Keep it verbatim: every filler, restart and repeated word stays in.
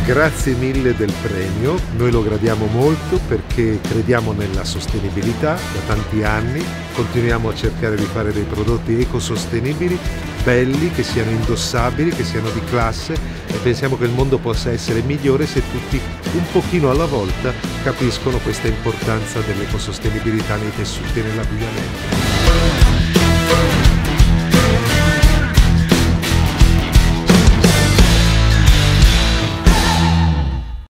Grazie mille del premio, noi lo gradiamo molto perché crediamo nella sostenibilità da tanti anni, continuiamo a cercare di fare dei prodotti ecosostenibili, belli, che siano indossabili, che siano di classe e pensiamo che il mondo possa essere migliore se tutti un pochino alla volta capiscono questa importanza dell'ecosostenibilità nei tessuti e nell'abbigliamento.